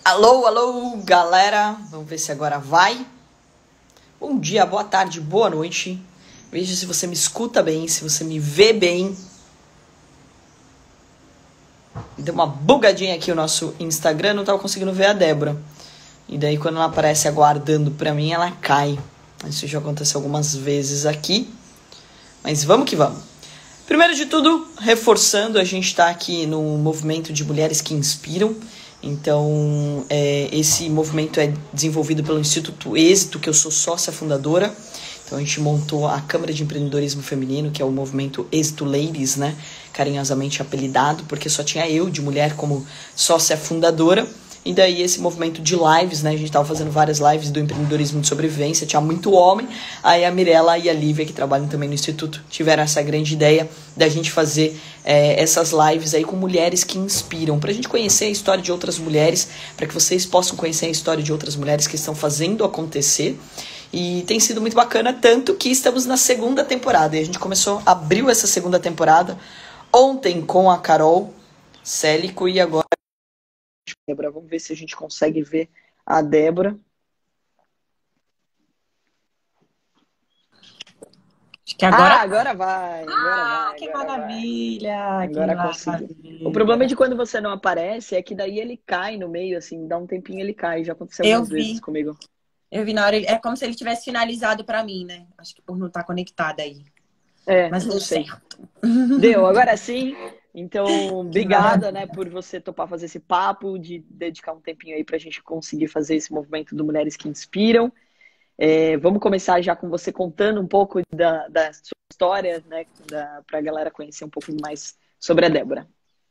Alô, alô, galera. Vamos ver se agora vai. Bom dia, boa tarde, boa noite. Veja se você me escuta bem, se você me vê bem. Deu uma bugadinha aqui o nosso Instagram, não tava conseguindo ver a Débora. E daí quando ela aparece aguardando pra mim, ela cai. Isso já aconteceu algumas vezes aqui. Mas vamos que vamos. Primeiro de tudo, reforçando, a gente tá aqui no movimento de mulheres que inspiram. Então, esse movimento é desenvolvido pelo Instituto Êxito, que eu sou sócia fundadora. Então, a gente montou a Câmara de Empreendedorismo Feminino, que é o movimento Êxito Ladies, né? Carinhosamente apelidado, porque só tinha eu, de mulher, como sócia fundadora. E daí esse movimento de lives, né? A gente tava fazendo várias lives do empreendedorismo de sobrevivência, tinha muito homem. Aí a Mirella e a Lívia, que trabalham também no Instituto, tiveram essa grande ideia da gente fazer essas lives aí com mulheres que inspiram, pra gente conhecer a história de outras mulheres, para que vocês possam conhecer a história de outras mulheres que estão fazendo acontecer. E tem sido muito bacana, tanto que estamos na segunda temporada. E a gente abriu essa segunda temporada ontem com a Carol Célico e agora Débora, vamos ver se a gente consegue ver a Débora. Acho que agora... agora vai. Que maravilha! Agora consegui. O problema de quando você não aparece é que daí ele cai no meio, assim, dá um tempinho ele cai. Já aconteceu algumas vezes comigo. Eu vi na hora, é como se ele tivesse finalizado pra mim, né? Acho que por não estar conectada aí. Mas deu certo. Deu, agora sim. Então, obrigada, né, por você topar fazer esse papo, de dedicar um tempinho aí pra gente conseguir fazer esse movimento do Mulheres que Inspiram. Vamos começar já com você contando um pouco da sua história, né, pra galera conhecer um pouco mais sobre a Débora.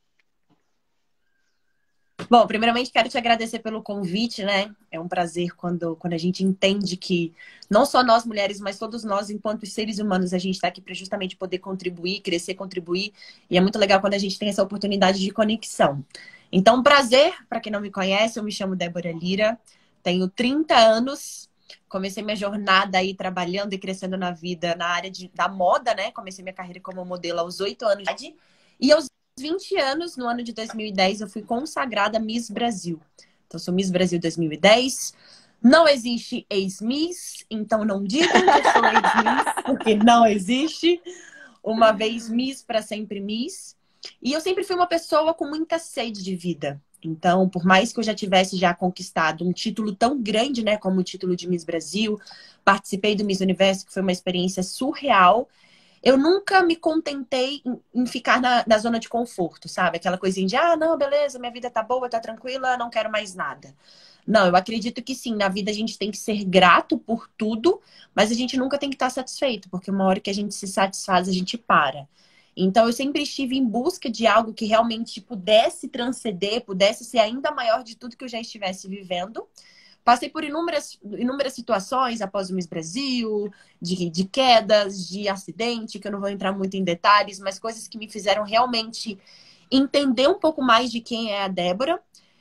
Bom, primeiramente quero te agradecer pelo convite, né? É um prazer quando a gente entende que não só nós mulheres, mas todos nós, enquanto seres humanos, a gente está aqui para justamente poder contribuir, crescer, contribuir. E é muito legal quando a gente tem essa oportunidade de conexão. Então, prazer, para quem não me conhece, eu me chamo Débora Lira, tenho 30 anos, comecei minha jornada aí trabalhando e crescendo na vida na área da moda, né? Comecei minha carreira como modelo aos 8 anos de idade. E aos 20 anos, no ano de 2010, eu fui consagrada Miss Brasil. Então, sou Miss Brasil 2010. Não existe ex-Miss, então não digam que eu sou ex-Miss, porque não existe. Uma vez Miss, para sempre Miss. E eu sempre fui uma pessoa com muita sede de vida. Então, por mais que eu já tivesse conquistado um título tão grande, né, como o título de Miss Brasil, participei do Miss Universo, que foi uma experiência surreal. Eu nunca me contentei em ficar na zona de conforto, sabe? Aquela coisinha de, não, beleza, minha vida tá boa, tá tranquila, não quero mais nada. Não, eu acredito que sim, na vida a gente tem que ser grato por tudo, mas a gente nunca tem que estar satisfeito, porque uma hora que a gente se satisfaz, a gente para. Então, eu sempre estive em busca de algo que realmente pudesse transcender, pudesse ser ainda maior de tudo que eu já estivesse vivendo. Passei por inúmeras situações após o Miss Brasil, de quedas, de acidente, que eu não vou entrar muito em detalhes, mas coisas que me fizeram realmente entender um pouco mais de quem é a Débora.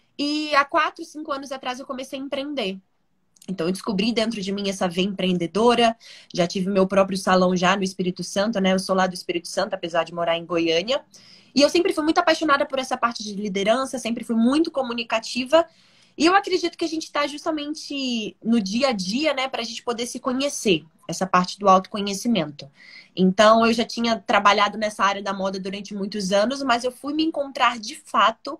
E há 4, 5 anos atrás eu comecei a empreender. Então eu descobri dentro de mim essa veia empreendedora, já tive meu próprio salão já no Espírito Santo, né? Eu sou lá do Espírito Santo, apesar de morar em Goiânia. E eu sempre fui muito apaixonada por essa parte de liderança, sempre fui muito comunicativa. E eu acredito que a gente está justamente no dia a dia, né, para a gente poder se conhecer, essa parte do autoconhecimento. Então, eu já tinha trabalhado nessa área da moda durante muitos anos, mas eu fui me encontrar de fato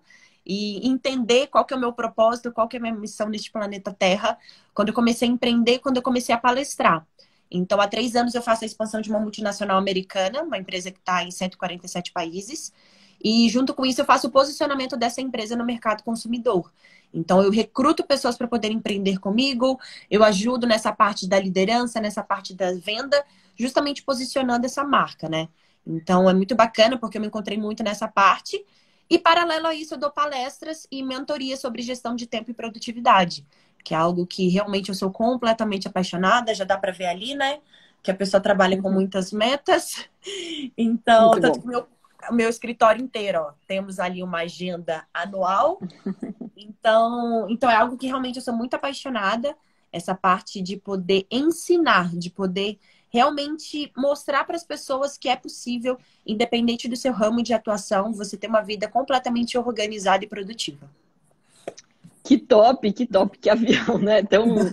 e entender qual que é o meu propósito, qual que é a minha missão neste planeta Terra, quando eu comecei a empreender, quando eu comecei a palestrar. Então, há 3 anos eu faço a expansão de uma multinacional americana, uma empresa que está em 147 países. E junto com isso eu faço o posicionamento dessa empresa no mercado consumidor. Então eu recruto pessoas para poder empreender comigo, eu ajudo nessa parte da liderança, nessa parte da venda, justamente posicionando essa marca, né? Então é muito bacana porque eu me encontrei muito nessa parte. E paralelo a isso eu dou palestras e mentoria sobre gestão de tempo e produtividade, que é algo que realmente eu sou completamente apaixonada, já dá para ver ali, né? Que a pessoa trabalha com muitas metas. Então, tanto que o meu escritório inteiro, ó, temos ali uma agenda anual. Então é algo que realmente eu sou muito apaixonada, essa parte de poder ensinar, de poder realmente mostrar para as pessoas que é possível, independente do seu ramo de atuação, você ter uma vida completamente organizada e produtiva. que top, que avião, né?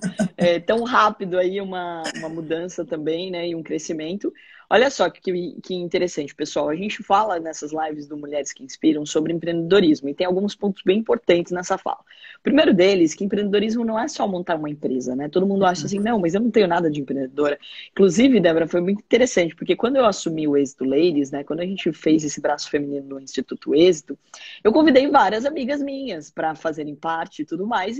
Tão rápido aí uma mudança também, né? E um crescimento. Olha só que interessante, pessoal. A gente fala nessas lives do Mulheres que Inspiram sobre empreendedorismo e tem alguns pontos bem importantes nessa fala. O primeiro deles, que empreendedorismo não é só montar uma empresa, né? Todo mundo acha assim, não, mas eu não tenho nada de empreendedora. Inclusive, Débora, foi muito interessante, porque quando eu assumi o Êxito Ladies, né? Quando a gente fez esse braço feminino no Instituto Êxito, eu convidei várias amigas minhas para fazerem parte e tudo mais,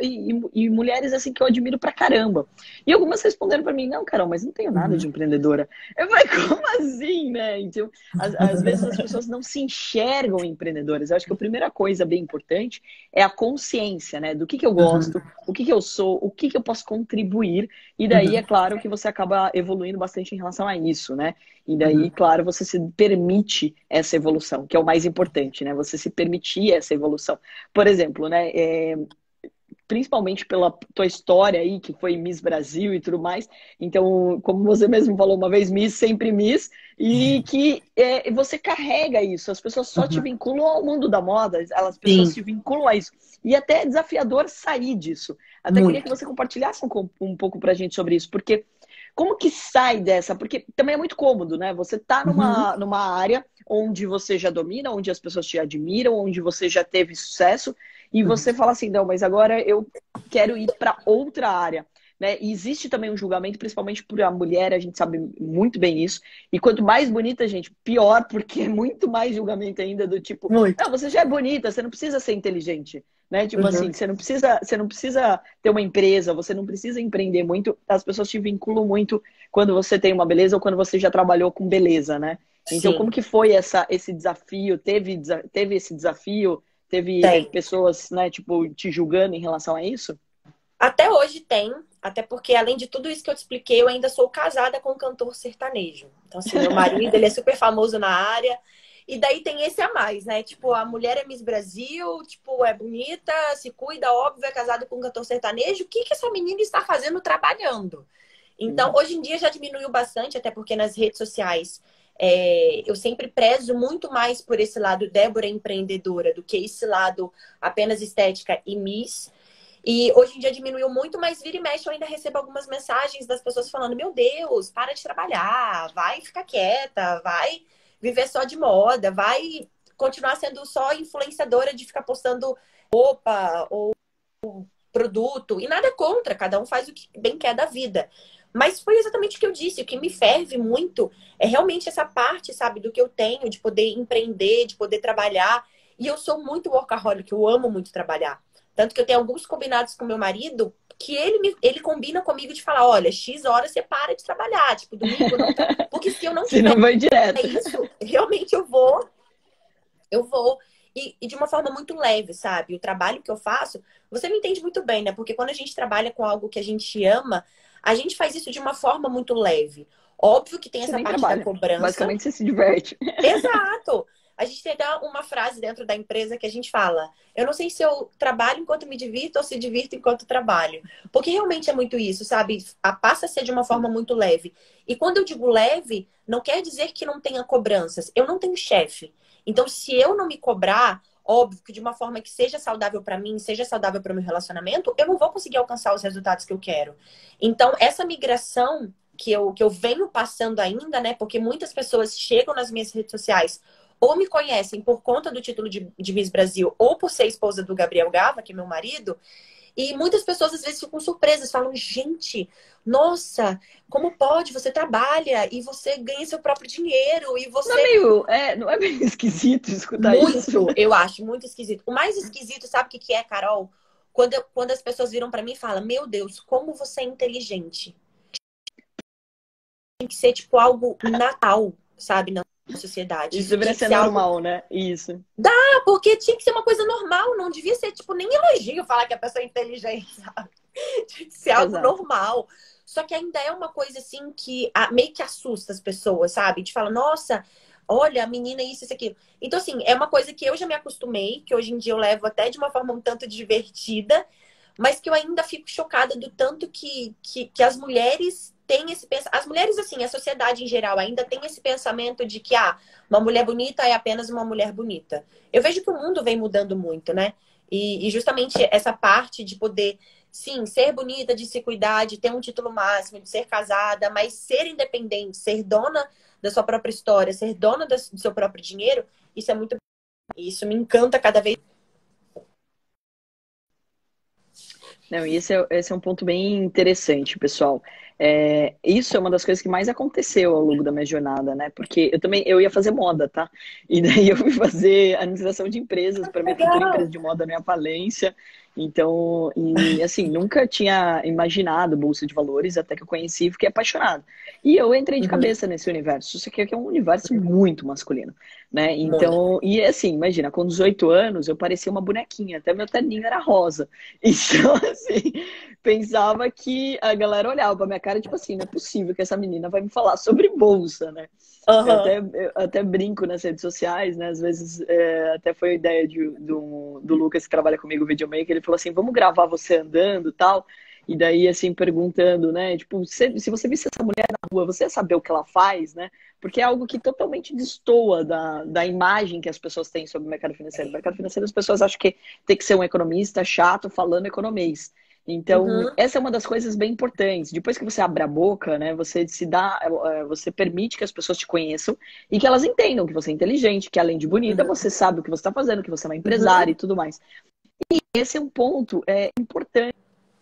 e mulheres assim que eu admiro pra caramba. E algumas responderam para mim, não, Carol, mas não tenho nada de empreendedora. Eu falei, como assim, né? Então, às vezes as pessoas não se enxergam empreendedoras. Eu acho que a primeira coisa bem importante é a consciência, né? Do que eu gosto, o que eu sou, o que eu posso contribuir. E daí, é claro que você acaba evoluindo bastante em relação a isso, né? E daí, claro, você se permite essa evolução, que é o mais importante, né? Você se permitir essa evolução. Por exemplo, né? Principalmente pela tua história aí, que foi Miss Brasil e tudo mais. Então, como você mesmo falou uma vez, Miss, sempre Miss, e que você carrega isso. As pessoas só te vinculam ao mundo da moda, as pessoas Sim, te vinculam a isso. E até é desafiador sair disso. Até queria que muito. você compartilhasse um pouco pra gente sobre isso, porque como que sai dessa? Porque também é muito cômodo, né? Você tá numa área onde você já domina, onde as pessoas te admiram, onde você já teve sucesso, e você fala assim, não, mas agora eu quero ir para outra área. Né? E existe também um julgamento, principalmente por a mulher, a gente sabe muito bem isso. E quanto mais bonita, gente, pior, porque é muito mais julgamento ainda do tipo, Muito. não, você já é bonita, você não precisa ser inteligente. Né? Tipo assim, você não precisa ter uma empresa, você não precisa empreender muito. As pessoas te vinculam muito quando você tem uma beleza ou quando você já trabalhou com beleza, né? Então, como Sim, que foi esse desafio? Teve esse desafio? Teve tem. pessoas, né, tipo, te julgando em relação a isso? Até hoje tem, até porque além de tudo isso que eu te expliquei, eu ainda sou casada com um cantor sertanejo. Então, assim, meu marido, ele é super famoso na área. E daí tem esse a mais, né? Tipo, a mulher é Miss Brasil, tipo, é bonita, se cuida, óbvio, é casada com um cantor sertanejo. O que que essa menina está fazendo trabalhando? Então, hoje em dia já diminuiu bastante, até porque nas redes sociais eu sempre prezo muito mais por esse lado Débora empreendedora do que esse lado apenas estética e Miss. E hoje em dia diminuiu muito, mas vira e mexe eu ainda recebo algumas mensagens das pessoas falando: Meu Deus, para de trabalhar, vai ficar quieta, vai viver só de moda, vai continuar sendo só influenciadora de ficar postando roupa ou produto. E nada contra, cada um faz o que bem quer da vida. Mas foi exatamente o que eu disse. O que me ferve muito é realmente essa parte, sabe, do que eu tenho, de poder empreender, de poder trabalhar. E eu sou muito workaholic, eu amo muito trabalhar. Tanto que eu tenho alguns combinados com meu marido que ele combina comigo de falar: olha, X horas você para de trabalhar, tipo, domingo não. Porque se eu não Se não tiver vai direto. isso, realmente eu vou. E de uma forma muito leve, sabe? O trabalho que eu faço, você me entende muito bem, né? Porque quando a gente trabalha com algo que a gente ama, a gente faz isso de uma forma muito leve. Óbvio que tem Você essa nem parte da trabalha. cobrança. Basicamente, você se diverte. Exato! A gente tem até uma frase dentro da empresa que a gente fala: eu não sei se eu trabalho enquanto me divirto ou se divirto enquanto trabalho. Porque realmente é muito isso, sabe? Passa a ser de uma forma Sim. muito leve. E quando eu digo leve, não quer dizer que não tenha cobranças. Eu não tenho chefe. Então, se eu não me cobrar, óbvio que de uma forma que seja saudável para mim, seja saudável para o meu relacionamento, eu não vou conseguir alcançar os resultados que eu quero. Então, essa migração que eu venho passando ainda, né? Porque muitas pessoas chegam nas minhas redes sociais ou me conhecem por conta do título de Miss Brasil ou por ser esposa do Gabriel Gava, que é meu marido. E muitas pessoas às vezes ficam surpresas, falam: gente, nossa, como pode? Você trabalha e você ganha seu próprio dinheiro e você. Não é meio esquisito escutar isso? Muito, eu acho, muito esquisito. O mais esquisito, sabe o que que é, Carol? Quando as pessoas viram pra mim e falam: Meu Deus, como você é inteligente. Tem que ser tipo algo natal, sabe, na sociedade. Isso Isso deveria tinha que ser ser algo. normal, né? Isso. Porque tinha que ser uma coisa normal, não devia ser, tipo, nem elogio falar que a pessoa é inteligente, sabe? Tinha que ser algo Exato. normal. Só que ainda é uma coisa assim que meio que assusta as pessoas, sabe? De falar: Nossa, olha, a menina, isso, aquilo. Então, assim, é uma coisa que eu já me acostumei, que hoje em dia eu levo até de uma forma um tanto divertida, mas que eu ainda fico chocada do tanto que as mulheres têm esse pensamento. As mulheres, assim, a sociedade em geral ainda tem esse pensamento de que uma mulher bonita é apenas uma mulher bonita. Eu vejo que o mundo vem mudando muito, né? E justamente essa parte de poder, sim, ser bonita, de se cuidar, de ter um título máximo, de ser casada, mas ser independente, ser dona da sua própria história, ser dona do seu próprio dinheiro, isso é muito. Isso me encanta cada vez. Não, e esse é um ponto bem interessante, pessoal. Isso é uma das coisas que mais aconteceu ao longo da minha jornada, né? Porque eu ia fazer moda, tá? E daí eu fui fazer administração de empresas para minha futura empresa Legal. de moda, minha falência. Então, e assim, nunca tinha imaginado bolsa de valores até que eu conheci e fiquei apaixonado. E eu entrei de Uhum. cabeça nesse universo. Isso aqui é um universo muito masculino, né? Muito. Então, e assim, imagina, com 18 anos eu parecia uma bonequinha, até meu terninho era rosa. Então, assim, pensava que a galera olhava pra minha cara, tipo assim, não é possível que essa menina vai me falar sobre bolsa, né? Aham. Eu até brinco nas redes sociais, né? Às vezes, até foi a ideia do Lucas, que trabalha comigo, o videomaker, ele falou assim, vamos gravar você andando e tal. E daí, assim, perguntando, né? Tipo, se você visse essa mulher na rua, você ia saber o que ela faz, né? Porque é algo que totalmente destoa da imagem que as pessoas têm sobre o mercado financeiro. O mercado financeiro, as pessoas acham que tem que ser um economista chato falando economês. Então, Uhum. essa é uma das coisas bem importantes. Depois que você abre a boca, né, você se dá, você permite que as pessoas te conheçam e que elas entendam que você é inteligente, que além de bonita, Uhum. você sabe o que você está fazendo, que você é uma empresária Uhum. e tudo mais. Esse é um ponto importante.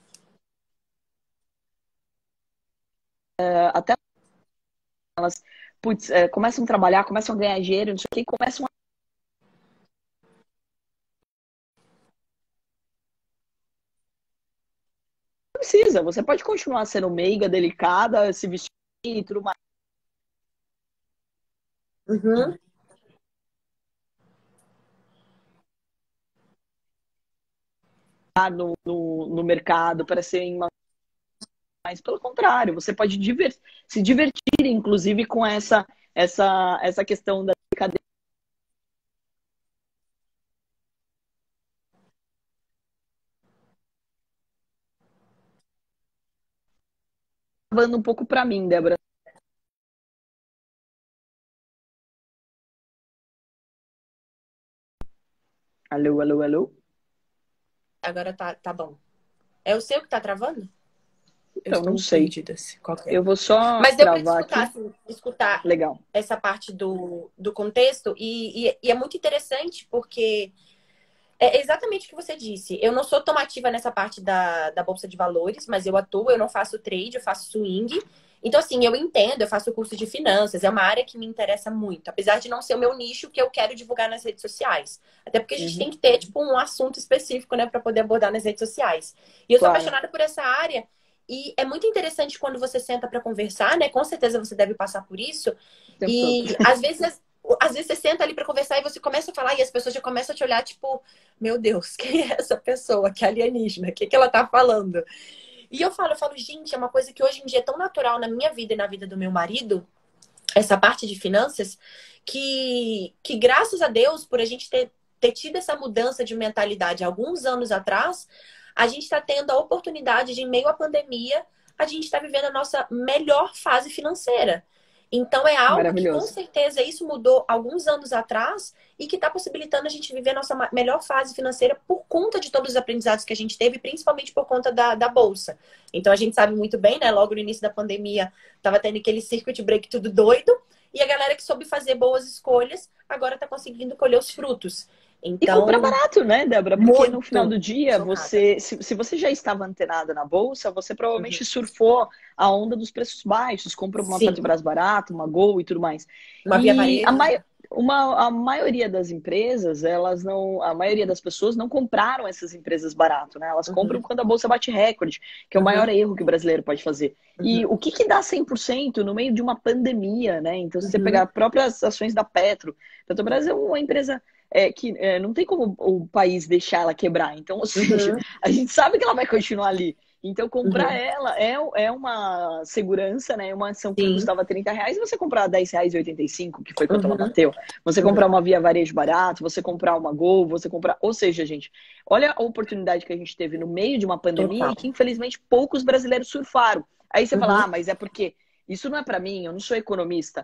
Até elas, putz, começam a trabalhar, começam a ganhar dinheiro, não sei o que, começam a... Não precisa, você pode continuar sendo meiga, delicada, se vestir e tudo mais. Uhum. No mercado para serem uma. Mas pelo contrário, você pode se divertir, inclusive, com essa questão da cadeia, travando um pouco para mim, Débora. Alô, alô, alô? Agora tá bom. É o seu que tá travando? Eu Então, não estou sei. perdida. Qual que é? Eu vou só Mas deu para te travar escutar, aqui. assim, escutar Legal. essa parte do contexto. E é muito interessante porque é exatamente o que você disse. Eu não sou tão ativa nessa parte da Bolsa de Valores, mas eu atuo, eu não faço trade, eu faço swing. Então, assim, eu entendo, eu faço curso de finanças, é uma área que me interessa muito, apesar de não ser o meu nicho que eu quero divulgar nas redes sociais. Até porque a gente tem Uhum, que ter, tipo, um assunto específico, né, para poder abordar nas redes sociais. E eu sou claro. apaixonada por essa área. E é muito interessante quando você senta para conversar, né? Com certeza você deve passar por isso. O tempo todo. E às vezes você senta ali para conversar e você começa a falar e as pessoas já começam a te olhar, tipo, meu Deus, quem é essa pessoa? Que alienígena? O que ela tá falando? E eu falo, gente, é uma coisa que hoje em dia é tão natural na minha vida e na vida do meu marido, essa parte de finanças, que graças a Deus, por a gente ter tido essa mudança de mentalidade alguns anos atrás, a gente está tendo a oportunidade de, em meio à pandemia, a gente está vivendo a nossa melhor fase financeira. Então, é algo que, com Maravilhoso. certeza, isso mudou alguns anos atrás e que está possibilitando a gente viver a nossa melhor fase financeira por conta de todos os aprendizados que a gente teve, principalmente por conta da Bolsa. Então, a gente sabe muito bem, né? Logo no início da pandemia, estava tendo aquele circuit break tudo doido, e a galera que soube fazer boas escolhas agora está conseguindo colher os frutos. E comprar Então, barato, né, Débora? Porque no final muito do dia, chocada. se você já estava antenada na bolsa, você Uhum. provavelmente surfou a onda dos preços baixos, comprou uma Sim, Petrobras barata, uma Gol e tudo mais. uma via E varejo. a maioria das empresas, elas não, a maioria das pessoas não compraram essas empresas barato, né? Elas compram Uhum, quando a bolsa bate recorde, que é o maior uhum, erro que o brasileiro pode fazer. E uhum, o que dá 100% no meio de uma pandemia, né? Então, se você pegar uhum, as próprias ações da Petrobras é uma empresa que não tem como o país deixar ela quebrar. Então, ou seja, uhum, a gente sabe que ela vai continuar ali. Então, comprar uhum. ela é uma segurança, né? Uma ação que Sim. custava R$ 30 e você comprar R$ 10,85, que foi quanto ela Uhum, bateu. Você comprar uhum. uma Via Varejo barato, você comprar uma Gol, você comprar. Ou seja, gente, olha a oportunidade que a gente teve no meio de uma pandemia Total. e que, infelizmente, poucos brasileiros surfaram. Aí você fala, Uhum. mas é porque isso não é para mim, eu não sou economista.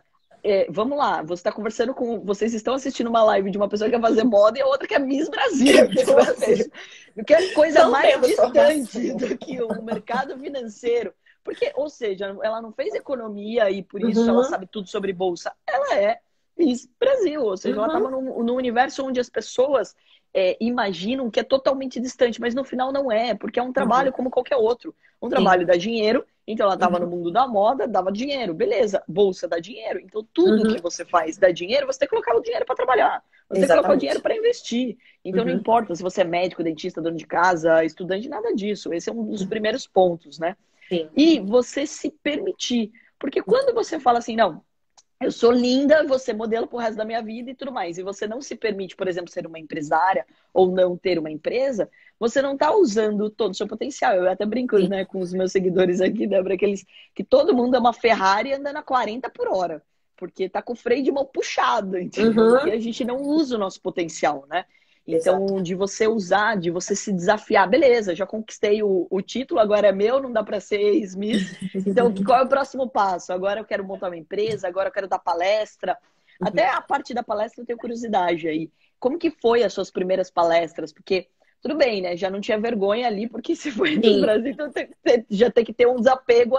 vamos lá, você está conversando com. Vocês estão assistindo uma live de uma pessoa que quer fazer moda e a outra que é Miss Brasil. Então, ou seja, que coisa Não mais temos distante formação. do que o mercado financeiro. Porque, ou seja, ela não fez economia e por isso ela Uhum, sabe tudo sobre bolsa. Ela é Miss Brasil, ou seja, ela estava uhum, num universo onde as pessoas imaginam que é totalmente distante, mas no final não é, porque é um trabalho uhum, como qualquer outro. Um sim, trabalho dá dinheiro, então ela estava no uhum, mundo da moda, dava dinheiro, beleza, bolsa dá dinheiro. Então tudo que uhum, você faz dá dinheiro, você tem que colocar o dinheiro para trabalhar, você tem que colocar o dinheiro exatamente. para investir. Então não Uhum, importa se você é médico, dentista, dono de casa, estudante, nada disso. Esse é um dos uhum, primeiros pontos, né? sim. E você se permitir. Porque quando você fala assim, não, eu sou linda, vou ser modelo pro resto da minha vida e tudo mais, e você não se permite, por exemplo, ser uma empresária ou não ter uma empresa, você não está usando todo o seu potencial. Eu até brinco, Sim. né, com os meus seguidores aqui, Débora, que todo mundo é uma Ferrari andando a 40 por hora, porque tá com o freio de mão puxado, entendeu? Porque Uhum. a gente não usa o nosso potencial, né? Exato. Então, de você usar, de você se desafiar, beleza, já conquistei o título, agora é meu, não dá para ser ex-miss. Então, qual é o próximo passo? Agora eu quero montar uma empresa, agora eu quero dar palestra. Até Uhum. a parte da palestra eu tenho curiosidade aí. Como que foi as suas primeiras palestras? Porque, tudo bem, né? Já não tinha vergonha ali, porque se foi no Sim. Brasil, então já tem que ter um desapego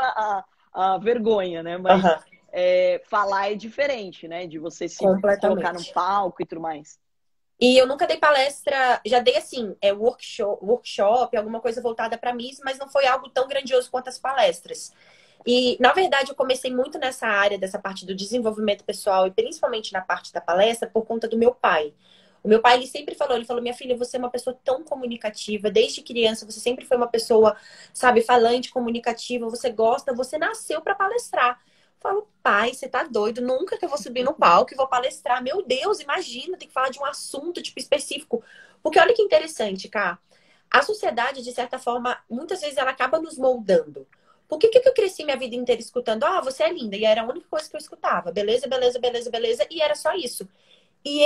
à vergonha, né? Mas Aham. falar é diferente, né? De você se colocar num Completamente. palco e tudo mais. E eu nunca dei palestra, já dei assim, workshop, alguma coisa voltada para mim, mas não foi algo tão grandioso quanto as palestras. E, na verdade, eu comecei muito nessa área, dessa parte do desenvolvimento pessoal e principalmente na parte da palestra, por conta do meu pai. O meu pai, ele sempre falou, ele falou, minha filha, você é uma pessoa tão comunicativa, desde criança, você sempre foi uma pessoa, sabe, falante, comunicativa, você gosta, você nasceu para palestrar. Eu falo, pai, você tá doido? Nunca que eu vou subir no palco e vou palestrar. Meu Deus, imagina, tem que falar de um assunto, tipo, específico. Porque olha que interessante, cara. A sociedade, de certa forma, muitas vezes ela acaba nos moldando. Por que que eu cresci minha vida inteira escutando, ah, você é linda, e era a única coisa que eu escutava. Beleza, beleza, beleza, beleza, e era só isso. E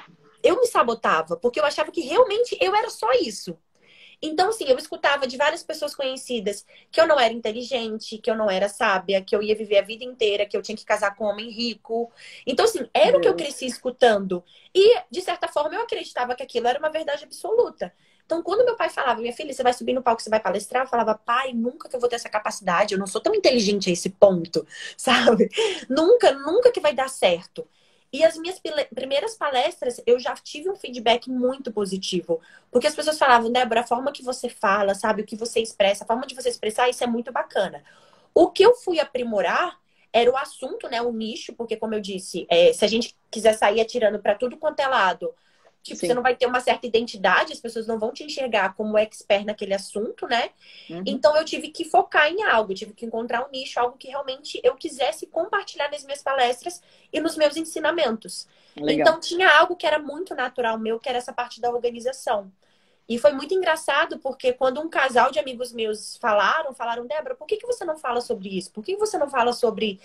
eu me sabotava, porque eu achava que realmente eu era só isso. Então, assim, eu escutava de várias pessoas conhecidas que eu não era inteligente, que eu não era sábia, que eu ia viver a vida inteira, que eu tinha que casar com um homem rico. Então, assim, era o que eu Deus. cresci escutando. E, de certa forma, eu acreditava que aquilo era uma verdade absoluta. Então, quando meu pai falava, minha filha, você vai subir no palco, você vai palestrar, eu falava, pai, nunca que eu vou ter essa capacidade, eu não sou tão inteligente a esse ponto, sabe? Nunca, nunca que vai dar certo. E as minhas primeiras palestras, eu já tive um feedback muito positivo. Porque as pessoas falavam, Débora, a forma que você fala, sabe, o que você expressa, a forma de você expressar, isso é muito bacana. O que eu fui aprimorar era o assunto, né, o nicho, porque como eu disse, se a gente quiser sair atirando para tudo quanto é lado, tipo, você Sim. não vai ter uma certa identidade, as pessoas não vão te enxergar como expert naquele assunto, né? Uhum. Então eu tive que focar em algo, eu tive que encontrar um nicho, algo que realmente eu quisesse compartilhar nas minhas palestras e nos meus ensinamentos. Legal. Então tinha algo que era muito natural meu, que era essa parte da organização. E foi muito engraçado, porque quando um casal de amigos meus falaram, Débora, por que que você não fala sobre isso? Por que você não fala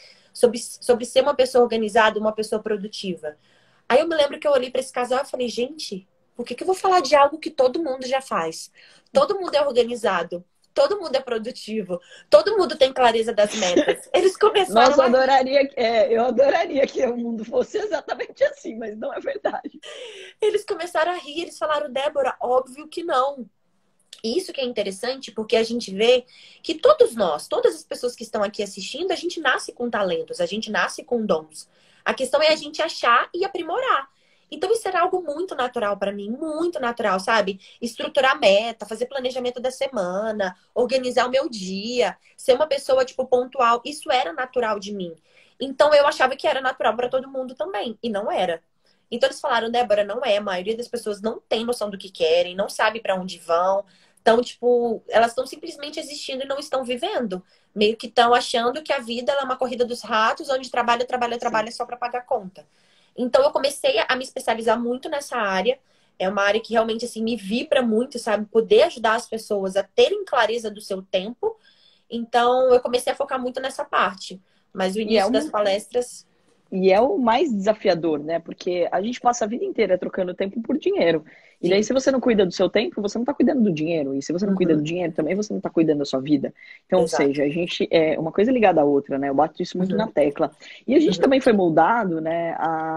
sobre ser uma pessoa organizada, uma pessoa produtiva? Aí eu me lembro que eu olhei para esse casal e falei, gente, por que que eu vou falar de algo que todo mundo já faz? Todo mundo é organizado, todo mundo é produtivo, todo mundo tem clareza das metas. Eles Nossa, começaram a rir. eu adoraria que o mundo fosse exatamente assim, mas não é verdade. Eles começaram a rir, eles falaram, Débora, óbvio que não. Isso que é interessante, porque a gente vê que todos nós, todas as pessoas que estão aqui assistindo, a gente nasce com talentos, a gente nasce com dons. A questão é a gente achar e aprimorar. Então, isso era algo muito natural para mim, muito natural, sabe? Estruturar meta, fazer planejamento da semana, organizar o meu dia, ser uma pessoa, tipo, pontual. Isso era natural de mim. Então, eu achava que era natural para todo mundo também, e não era. Então, eles falaram, Débora, não é. A maioria das pessoas não tem noção do que querem, não sabe para onde vão. Então, tipo, elas estão simplesmente existindo e não estão vivendo. Meio que estão achando que a vida ela é uma corrida dos ratos, onde trabalha, trabalha, Sim. trabalha só para pagar conta. Então, eu comecei a me especializar muito nessa área. É uma área que realmente, assim, me vibra muito, sabe? Poder ajudar as pessoas a terem clareza do seu tempo. Então, eu comecei a focar muito nessa parte. Mas o E é início das um, palestras... E é o mais desafiador, né? Porque a gente passa a vida inteira trocando tempo por dinheiro. E daí, se você não cuida do seu tempo, você não está cuidando do dinheiro. E se você não cuida do dinheiro também, você não está cuidando da sua vida. Então, ou seja, a gente é uma coisa ligada à outra, né? Eu bato isso muito na tecla. E a gente também foi moldado, né,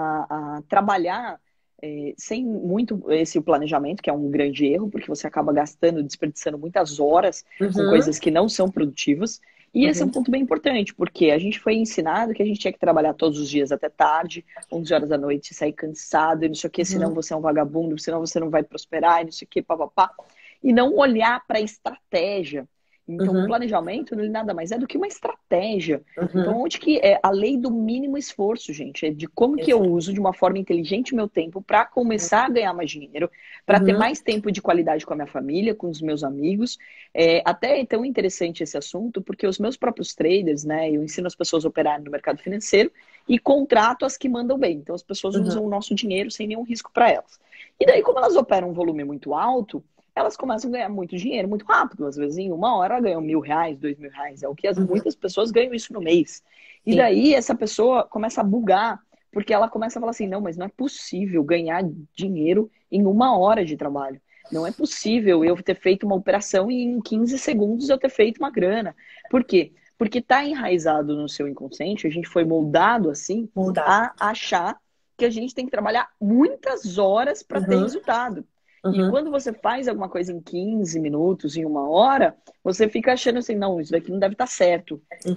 a trabalhar sem muito esse planejamento, que é um grande erro, porque você acaba gastando, desperdiçando muitas horas com coisas que não são produtivas. E esse é um ponto bem importante, porque a gente foi ensinado que a gente tinha que trabalhar todos os dias até tarde, 11 horas da noite, sair cansado, e não sei o que, senão você é um vagabundo, senão você não vai prosperar, e não sei o que, papapá. E não olhar para a estratégia. Então, o planejamento não é nada mais do que uma estratégia. Então, onde que é a lei do mínimo esforço, gente? É de como que eu uso de uma forma inteligente o meu tempo para começar a ganhar mais dinheiro, para ter mais tempo de qualidade com a minha família, com os meus amigos. Até é tão interessante esse assunto, porque os meus próprios traders, né, eu ensino as pessoas a operarem no mercado financeiro e contrato as que mandam bem. Então, as pessoas usam o nosso dinheiro sem nenhum risco para elas. E daí, como elas operam um volume muito alto, elas começam a ganhar muito dinheiro, muito rápido. Às vezes, em uma hora, ganham R$ 1.000, R$ 2.000. É o que muitas pessoas ganham isso no mês. E daí, essa pessoa começa a bugar, porque ela começa a falar assim, não, mas não é possível ganhar dinheiro em uma hora de trabalho. Não é possível eu ter feito uma operação e em 15 segundos eu ter feito uma grana. Por quê? Porque está enraizado no seu inconsciente, a gente foi moldado assim, a achar que a gente tem que trabalhar muitas horas para ter resultado. E quando você faz alguma coisa em 15 minutos, em uma hora, você fica achando assim, não, isso daqui não deve estar certo.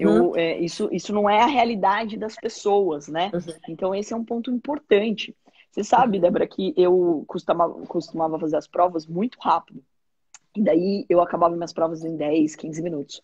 Isso não é a realidade das pessoas, né? Então, esse é um ponto importante. Você sabe, Débora, que eu costumava fazer as provas muito rápido. E daí, eu acabava minhas provas em 10, 15 minutos.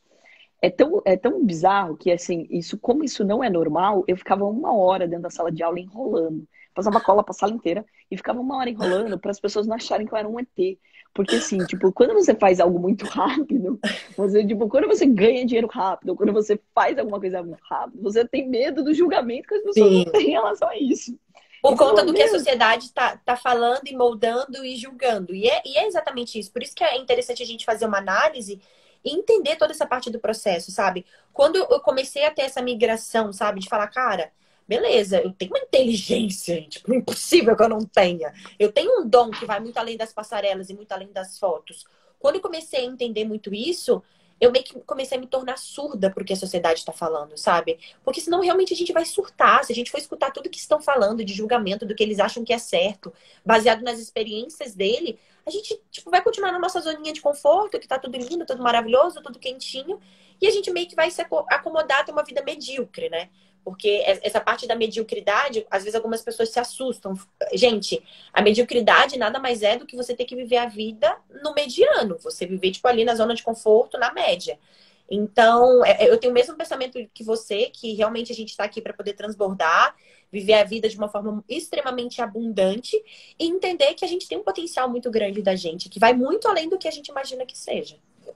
É tão bizarro que, assim, como isso não é normal, eu ficava uma hora dentro da sala de aula enrolando. Passava cola pra sala inteira e ficava uma hora enrolando para as pessoas não acharem que eu era um ET. Porque, assim, tipo, quando você faz algo muito rápido, quando você ganha dinheiro rápido, ou quando você faz alguma coisa muito rápido, você tem medo do julgamento que as pessoas não têm em relação a isso. Por conta do que a sociedade tá falando e moldando e julgando. E é exatamente isso. Por isso que é interessante a gente fazer uma análise e entender toda essa parte do processo, sabe? Quando eu comecei a ter essa migração, sabe? De falar, cara, beleza, eu tenho uma inteligência, tipo, impossível que eu não tenha. Eu tenho um dom que vai muito além das passarelas e muito além das fotos. Quando eu comecei a entender muito isso, eu meio que comecei a me tornar surda pro que a sociedade está falando, sabe? Porque senão realmente a gente vai surtar. Se a gente for escutar tudo que estão falando de julgamento, do que eles acham que é certo, baseado nas experiências dele, a gente tipo, vai continuar na nossa zoninha de conforto, que tá tudo lindo, tudo maravilhoso, tudo quentinho, e a gente meio que vai se acomodar a ter uma vida medíocre, né? Porque essa parte da mediocridade, às vezes algumas pessoas se assustam. Gente, a mediocridade nada mais é do que você ter que viver a vida no mediano. Você viver, tipo, ali na zona de conforto, na média. Então, eu tenho o mesmo pensamento que você, que realmente a gente está aqui para poder transbordar, viver a vida de uma forma extremamente abundante e entender que a gente tem um potencial muito grande da gente, que vai muito além do que a gente imagina que seja.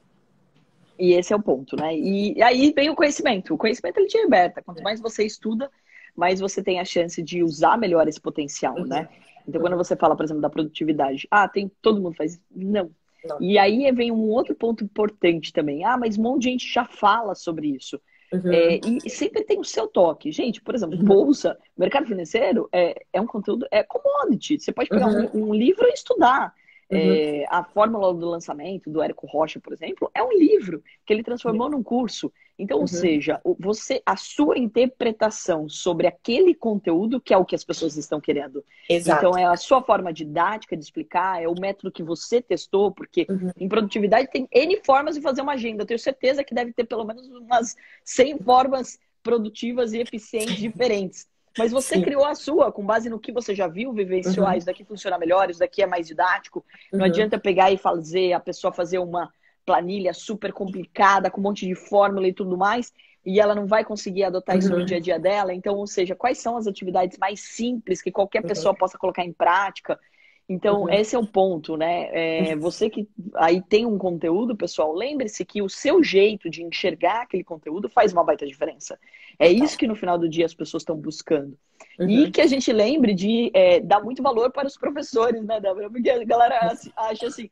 E esse é o ponto, né? E aí vem o conhecimento. O conhecimento, ele te liberta. Quanto mais você estuda, mais você tem a chance de usar melhor esse potencial, né? Então, quando você fala, por exemplo, da produtividade, todo mundo faz. Não. E aí vem um outro ponto importante também. Mas um monte de gente já fala sobre isso. E sempre tem o seu toque. Gente, por exemplo, bolsa, mercado financeiro é um conteúdo, é commodity. Você pode pegar um livro e estudar. A fórmula do lançamento do Érico Rocha, por exemplo, é um livro que ele transformou num curso. Então, ou seja, a sua interpretação sobre aquele conteúdo, que é o que as pessoas estão querendo. Exato. Então, é a sua forma didática de explicar, é o método que você testou, porque em produtividade tem N formas de fazer uma agenda. Eu tenho certeza que deve ter pelo menos umas 100 formas produtivas e eficientes diferentes. Mas você criou a sua, com base no que você já viu, vivenciou, isso daqui funciona melhor, isso daqui é mais didático. Não adianta pegar e fazer a pessoa fazer uma planilha super complicada, com um monte de fórmula e tudo mais, e ela não vai conseguir adotar isso no dia a dia dela. Então, ou seja, quais são as atividades mais simples que qualquer pessoa possa colocar em prática? Então, esse é o ponto, né? Você que aí tem um conteúdo, pessoal, lembre-se que o seu jeito de enxergar aquele conteúdo faz uma baita diferença. É isso que no final do dia as pessoas estão buscando. E que a gente lembre de dar muito valor para os professores, né, Débora? Porque a galera acha assim,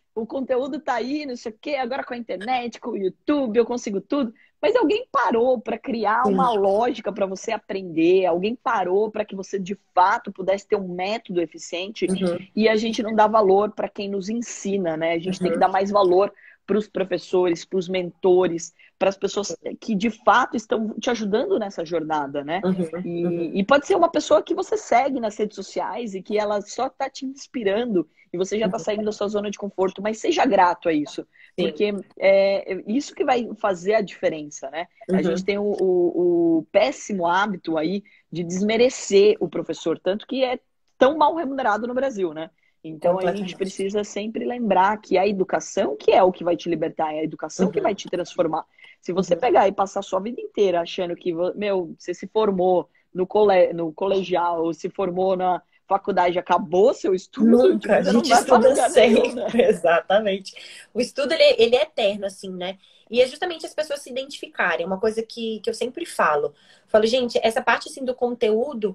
o conteúdo tá aí, não sei o quê, agora com a internet, com o YouTube, eu consigo tudo. Mas alguém parou para criar Sim. uma lógica para você aprender, alguém parou para que você de fato pudesse ter um método eficiente Uhum, e a gente não dá valor para quem nos ensina, né? A gente tem que uhum, dar mais valor para os professores, para os mentores, para as pessoas que de fato estão te ajudando nessa jornada, né? uhum, uhum, E pode ser uma pessoa que você segue nas redes sociais e que ela só está te inspirando e você já está uhum. saindo da sua zona de conforto, mas seja grato a isso, Sim. porque é isso que vai fazer a diferença, né? A gente Uhum, tem o péssimo hábito aí de desmerecer o professor, tanto que é tão mal remunerado no Brasil, né? Então a gente completamente. precisa sempre lembrar que a educação que é o que vai te libertar, é a educação que vai Uhum, te transformar. Se você uhum. pegar e passar a sua vida inteira achando que, meu, você se formou no colegial, ou se formou na faculdade, acabou seu estudo, Nunca, tipo, a você não gente vai para estuda lugar nenhum, sempre, né? exatamente. O estudo, ele é eterno, assim, né? E é justamente as pessoas se identificarem, é uma coisa que eu sempre falo. Falo, gente, essa parte, assim, do conteúdo,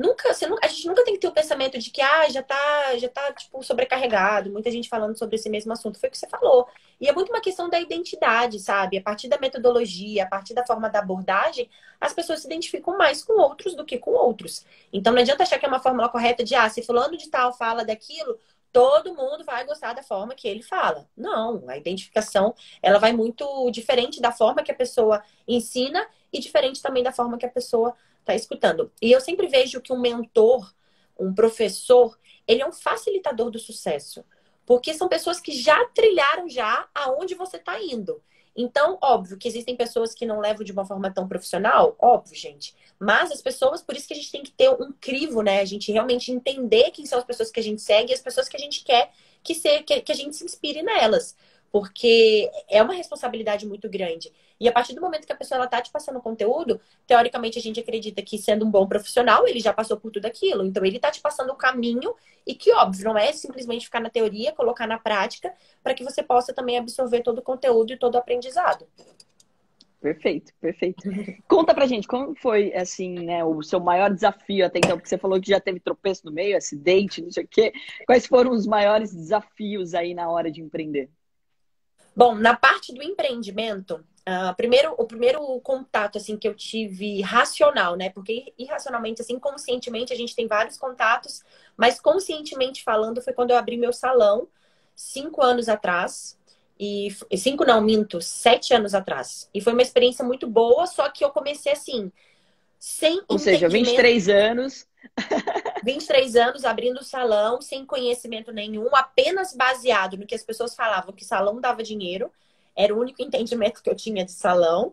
a gente nunca tem que ter o pensamento de que, já tá, tipo, sobrecarregado, muita gente falando sobre esse mesmo assunto, foi o que você falou. E é muito uma questão da identidade, sabe? A partir da metodologia, a partir da forma da abordagem, as pessoas se identificam mais com outros do que com outros. Então não adianta achar que é uma fórmula correta de, se fulano de tal fala daquilo, todo mundo vai gostar da forma que ele fala. Não, a identificação, ela vai muito diferente da forma que a pessoa ensina e diferente também da forma que a pessoa está escutando. E eu sempre vejo que um mentor, um professor, ele é um facilitador do sucesso. Porque são pessoas que já trilharam já aonde você está indo. Então, óbvio que existem pessoas que não levam de uma forma tão profissional, óbvio, gente. Mas as pessoas, por isso que a gente tem que ter um crivo, né? A gente realmente entender quem são as pessoas que a gente segue e as pessoas que a gente quer que a gente se inspire nelas. Porque é uma responsabilidade muito grande. E a partir do momento que a pessoa ela tá te passando conteúdo, teoricamente a gente acredita que sendo um bom profissional, ele já passou por tudo aquilo. Então ele tá te passando o caminho e que, óbvio, não é simplesmente ficar na teoria, colocar na prática, para que você possa também absorver todo o conteúdo e todo o aprendizado. Perfeito, perfeito. Conta pra gente, como foi, assim, né, o seu maior desafio até então, porque você falou que já teve tropeço no meio, acidente, não sei o quê. Quais foram os maiores desafios aí na hora de empreender? Bom, na parte do empreendimento, o primeiro contato assim que eu tive racional, né? Porque irracionalmente, assim, conscientemente, a gente tem vários contatos, mas conscientemente falando, foi quando eu abri meu salão 5 anos atrás. E cinco não, minto, 7 anos atrás. E foi uma experiência muito boa, só que eu comecei assim, sem Ou seja, entendimento. 23 anos. 23 anos abrindo salão, sem conhecimento nenhum, apenas baseado no que as pessoas falavam que salão dava dinheiro. Era o único entendimento que eu tinha de salão,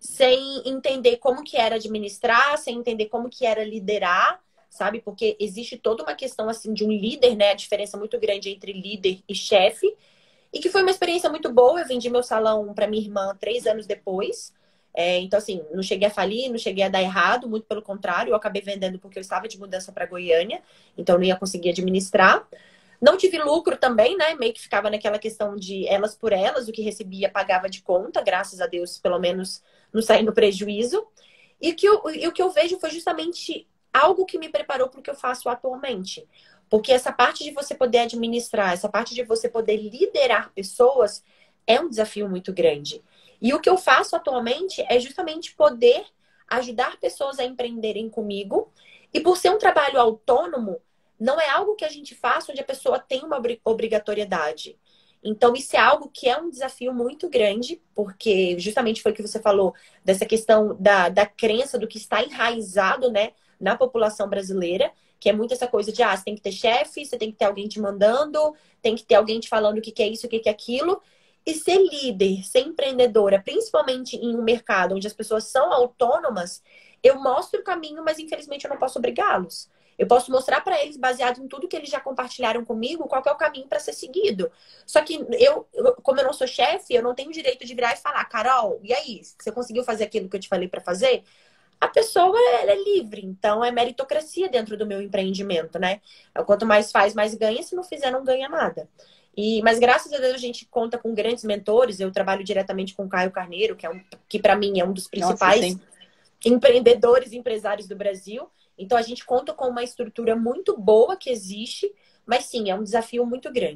sem entender como que era administrar, sem entender como que era liderar, sabe? Porque existe toda uma questão assim de um líder, né? A diferença muito grande entre líder e chefe. E que foi uma experiência muito boa. Eu vendi meu salão para minha irmã 3 anos depois. Então, assim, não cheguei a falir, não cheguei a dar errado, muito pelo contrário, eu acabei vendendo porque eu estava de mudança para Goiânia, então eu não ia conseguir administrar. Não tive lucro também, né? Meio que ficava naquela questão de elas por elas, o que recebia pagava de conta, graças a Deus, pelo menos não saí no prejuízo. E o que eu vejo foi justamente algo que me preparou para o que eu faço atualmente. Porque essa parte de você poder administrar, essa parte de você poder liderar pessoas é um desafio muito grande. E o que eu faço atualmente é justamente poder ajudar pessoas a empreenderem comigo. E por ser um trabalho autônomo, não é algo que a gente faça onde a pessoa tem uma obrigatoriedade. Então, isso é algo que é um desafio muito grande, porque justamente foi o que você falou, dessa questão da crença do que está enraizado, né, na população brasileira, que é muito essa coisa de, você tem que ter chefe, você tem que ter alguém te mandando, tem que ter alguém te falando o que é isso, o que é aquilo. E ser líder, ser empreendedora, principalmente em um mercado onde as pessoas são autônomas, eu mostro o caminho, mas infelizmente eu não posso obrigá-los. Eu posso mostrar para eles, baseado em tudo que eles já compartilharam comigo, qual que é o caminho para ser seguido. Só que como eu não sou chefe, eu não tenho o direito de virar e falar, Carol, e aí? Você conseguiu fazer aquilo que eu te falei para fazer? A pessoa ela é livre, então é meritocracia dentro do meu empreendimento, né? Quanto mais faz, mais ganha. Se não fizer, não ganha nada. Mas graças a Deus a gente conta com grandes mentores. Eu trabalho diretamente com o Caio Carneiro, que para mim é um dos Nossa, principais sim. empreendedores e empresários do Brasil. Então a gente conta com uma estrutura muito boa que existe, mas sim, é um desafio muito grande.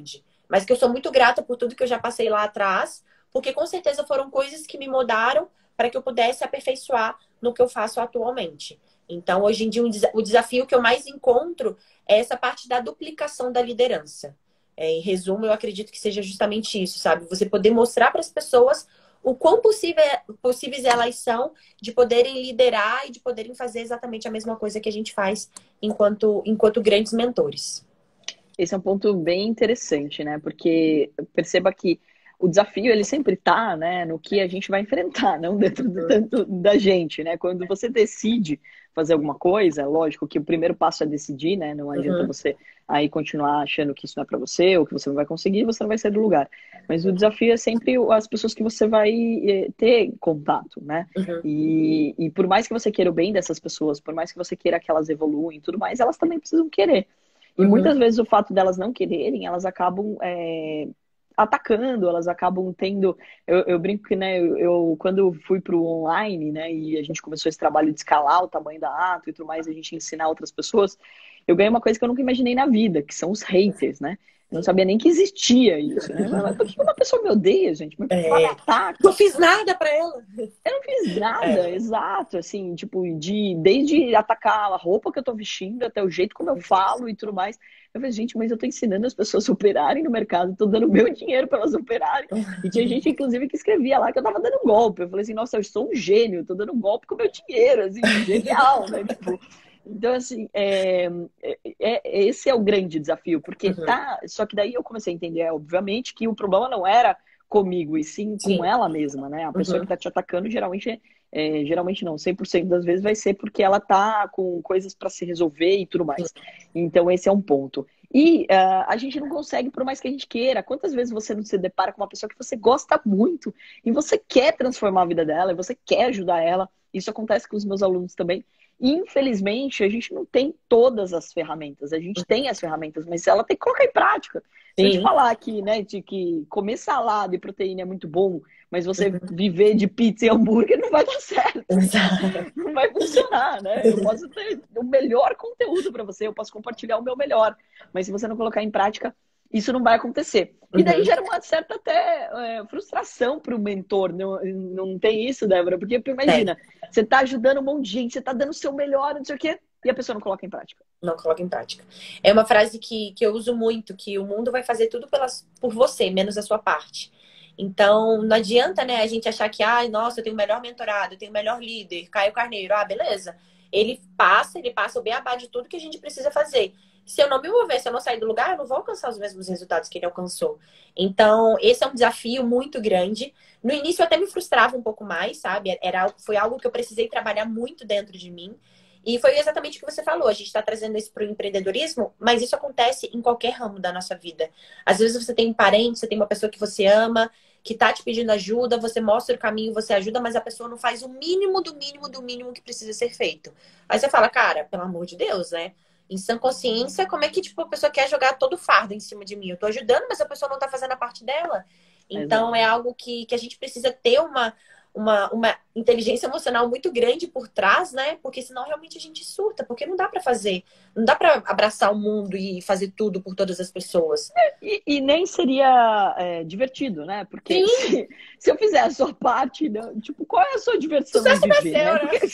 mas que eu sou muito grata por tudo que eu já passei lá atrás, porque com certeza foram coisas que me mudaram para que eu pudesse aperfeiçoar no que eu faço atualmente. Então, hoje em dia, o desafio que eu mais encontro é essa parte da duplicação da liderança. Em resumo, eu acredito que seja justamente isso, sabe? Você poder mostrar para as pessoas o quão possíveis elas são de poderem liderar e de poderem fazer exatamente a mesma coisa que a gente faz enquanto grandes mentores. Esse é um ponto bem interessante, né? Porque perceba que o desafio, ele sempre tá, né, no que a gente vai enfrentar, não dentro do tanto da gente, né? Quando você decide fazer alguma coisa, lógico que o primeiro passo é decidir, né? Não adianta você aí continuar achando que isso não é para você ou que você não vai conseguir, você não vai sair do lugar. Mas o desafio é sempre as pessoas que você vai ter contato, né? E por mais que você queira o bem dessas pessoas, por mais que você queira que elas evoluem e tudo mais, elas também precisam querer. E muitas vezes o fato delas não quererem, elas acabam atacando, elas acabam tendo... Eu brinco que, né, eu quando fui para o online, né, e a gente começou esse trabalho de escalar o tamanho da ato e tudo mais, a gente ensinar outras pessoas, eu ganhei uma coisa que eu nunca imaginei na vida, que são os haters, né? Eu não sabia nem que existia isso, né? Mas por que uma pessoa me odeia, gente? Mas por que ela me ataca? Não fiz nada pra ela. Eu não fiz nada, exato, assim, tipo, desde atacar a roupa que eu tô vestindo até o jeito como eu falo e tudo mais. Eu falei, gente, mas eu tô ensinando as pessoas a operarem no mercado, tô dando meu dinheiro para elas operarem. E tinha gente, inclusive, que escrevia lá que eu tava dando golpe. Eu falei assim, nossa, eu sou um gênio, tô dando golpe com o meu dinheiro, assim, genial, né? Tipo, então, assim, esse é o grande desafio, porque só que daí eu comecei a entender, obviamente, que o problema não era comigo, e sim com ela mesma, né? A pessoa que tá te atacando, geralmente não, 100% das vezes vai ser porque ela tá com coisas para se resolver e tudo mais. Então, esse é um ponto. E a gente não consegue, por mais que a gente queira. Quantas vezes você não se depara com uma pessoa que você gosta muito e você quer transformar a vida dela, e você quer ajudar ela? Isso acontece com os meus alunos também. Infelizmente, a gente não tem todas as ferramentas. A gente tem as ferramentas, mas ela tem que colocar em prática. Se eu te falar aqui, né, de que comer salada e proteína é muito bom, mas você viver de pizza e hambúrguer não vai dar certo. Não vai funcionar, né? Eu posso ter o melhor conteúdo para você, eu posso compartilhar o meu melhor, mas se você não colocar em prática, isso não vai acontecer. E daí gera uma certa até frustração para o mentor. Não tem isso, Débora? Porque imagina, você está ajudando um monte de gente, você está dando o seu melhor, não sei o quê, e a pessoa não coloca em prática. Não coloca em prática. É uma frase que eu uso muito, que o mundo vai fazer tudo por você, menos a sua parte. Então, não adianta, né, a gente achar que, ai, nossa, eu tenho o melhor mentorado, eu tenho o melhor líder, Caio Carneiro, beleza. Ele passa o beabá de tudo que a gente precisa fazer. Se eu não me mover, se eu não sair do lugar, eu não vou alcançar os mesmos resultados que ele alcançou. Então, esse é um desafio muito grande. No início, eu até me frustrava um pouco mais, sabe? Foi algo que eu precisei trabalhar muito dentro de mim. E foi exatamente o que você falou. A gente está trazendo isso para o empreendedorismo, mas isso acontece em qualquer ramo da nossa vida. Às vezes você tem um parente, você tem uma pessoa que você ama, que está te pedindo ajuda, você mostra o caminho, você ajuda, mas a pessoa não faz o mínimo do mínimo do mínimo que precisa ser feito. Aí você fala, cara, pelo amor de Deus, né? Em sã consciência, como é que tipo, a pessoa quer jogar todo o fardo em cima de mim? Eu tô ajudando, mas a pessoa não tá fazendo a parte dela. Então, é algo que a gente precisa ter uma inteligência emocional muito grande por trás, né? Porque senão realmente a gente surta, porque não dá pra fazer. Não dá pra abraçar o mundo e fazer tudo por todas as pessoas. E nem seria divertido, né? Porque se eu fizer a sua parte, não, tipo, qual é a sua diversão em viver, né? Porque,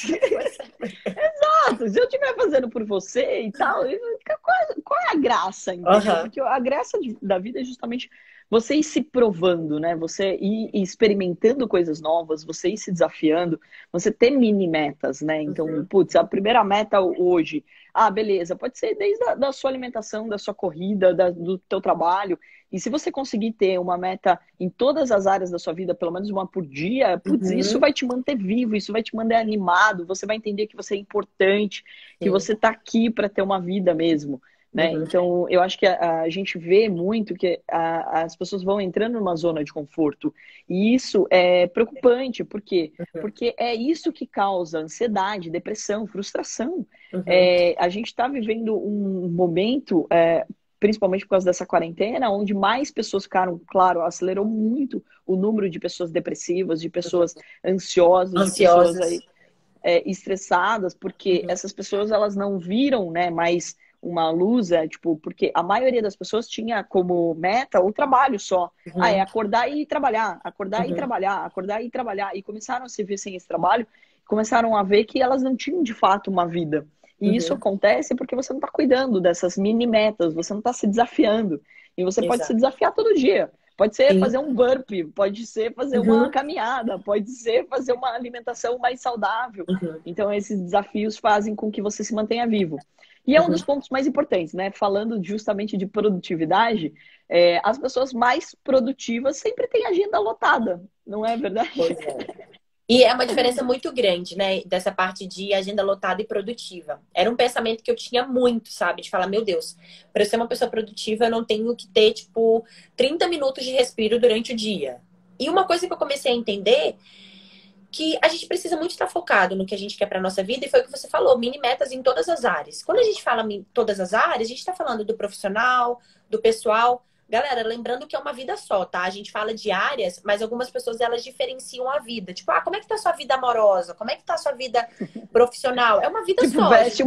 exato, se eu estiver fazendo por você e tal, qual é a graça, entendeu? Porque a graça da vida é justamente você ir se provando, né? Você ir experimentando coisas novas, você ir se desafiando, você ter mini metas, né? Então, putz, a primeira meta hoje, beleza, pode ser desde da sua alimentação, da sua corrida, do teu trabalho. E se você conseguir ter uma meta em todas as áreas da sua vida, pelo menos uma por dia, putz, isso vai te manter vivo, isso vai te manter animado, você vai entender que você é importante, que você tá aqui para ter uma vida mesmo. Né? Então, eu acho que a gente vê muito que as pessoas vão entrando numa zona de conforto. E isso é preocupante. Por quê? Porque é isso que causa ansiedade, depressão, frustração. A gente está vivendo um momento, principalmente por causa dessa quarentena, onde mais pessoas ficaram, claro, acelerou muito o número de pessoas depressivas, de pessoas ansiosas. De pessoas aí, estressadas, porque essas pessoas elas não viram, né, mais uma luz, tipo, porque a maioria das pessoas tinha como meta o trabalho só. É Uhum, acordar e trabalhar, acordar e uhum, trabalhar, acordar e trabalhar. E começaram a se ver sem esse trabalho, começaram a ver que elas não tinham de fato uma vida. E isso uhum. acontece porque você não está cuidando dessas mini metas, você não está se desafiando. E você pode se Exato. desafiar todo dia. Pode ser Sim. fazer um burpee, pode ser fazer uma Uhum, caminhada, pode ser fazer uma alimentação mais saudável. uhum, Então, esses desafios fazem com que você se mantenha vivo. E é um dos uhum. pontos mais importantes, né? Falando justamente de produtividade, as pessoas mais produtivas sempre têm agenda lotada, não é verdade? Pois é. E é uma diferença muito grande, né? Dessa parte de agenda lotada e produtiva. Era um pensamento que eu tinha muito, sabe? De falar, meu Deus, para eu ser uma pessoa produtiva, eu não tenho que ter, tipo, 30 minutos de respiro durante o dia. E uma coisa que eu comecei a entender que a gente precisa muito estar focado no que a gente quer para nossa vida, e foi o que você falou, mini metas em todas as áreas. Quando a gente fala em todas as áreas, a gente está falando do profissional, do pessoal. Galera, lembrando que é uma vida só, tá? A gente fala de áreas, mas algumas pessoas elas diferenciam a vida. Tipo, como é que tá a sua vida amorosa? Como é que tá a sua vida profissional? É uma vida Tipo, só, gente.